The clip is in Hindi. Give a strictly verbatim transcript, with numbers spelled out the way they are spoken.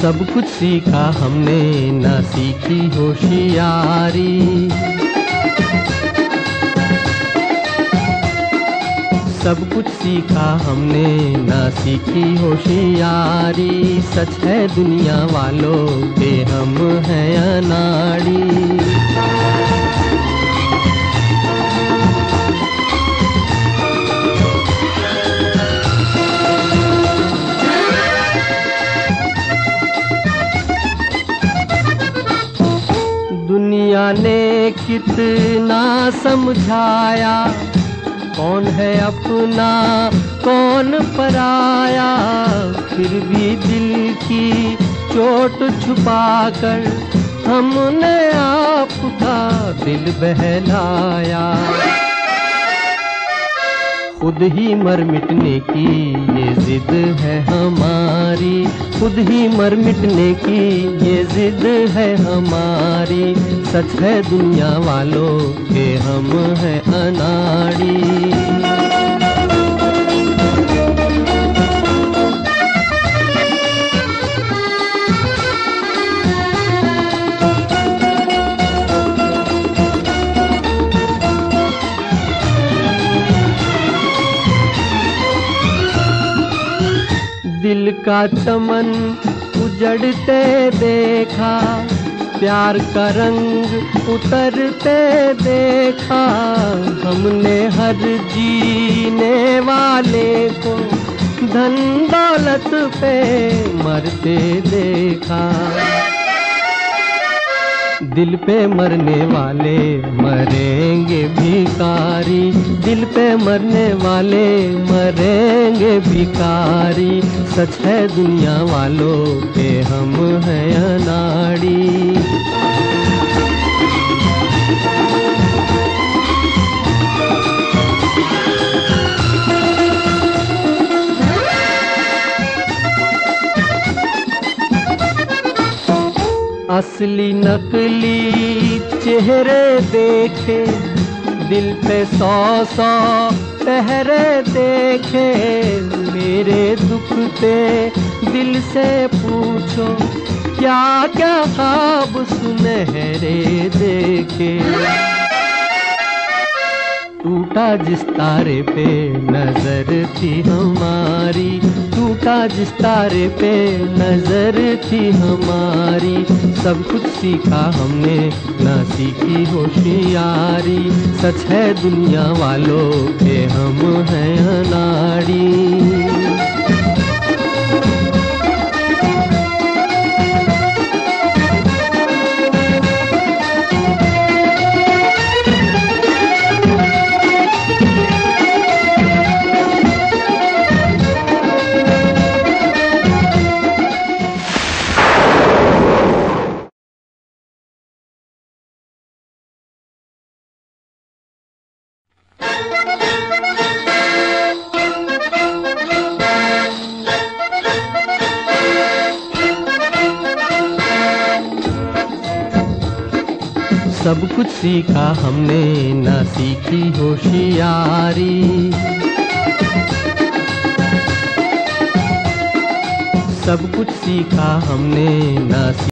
सब कुछ सीखा हमने ना सीखी होशियारी। सब कुछ सीखा हमने ना सीखी होशियारी। सच है दुनिया वालों के हम हैं अनाड़ी। दुनिया ने कितना समझाया, कौन है अपना कौन पराया। फिर भी दिल की चोट छुपाकर हमने आपका दिल बहलाया। खुद ही मर मिटने की ये जिद है हमारी। खुद ही मर मिटने की ये जिद है हमारी। सच है दुनिया वालों के हम हैं अनाड़ी। दिल का चमन उजड़ते देखा, प्यार का रंग उतरते देखा। हमने हर जीने वाले को धन दौलत पे मरते देखा। दिल पे मरने वाले मरेंगे भिखारी। दिल पे मरने वाले मरेंगे भिखारी। सच है दुनिया वालों के हम हैं अनाड़ी। असली नकली चेहरे देखे, दिल पे सौ सौ पहरे देखे। मेरे दुखते दिल से पूछो, क्या क्या ख्वाब सुनहरे देखे। टूटा जिस तारे पे नजर थी हमारी। टूटा जिस तारे पे नजर थी हमारी। सब कुछ सीखा हमने ना सीखी होशियारी। सच है दुनिया वालों के हम हैं अनाड़ी। सब कुछ सीखा हमने ना सीखी होशियारी। सब कुछ सीखा हमने ना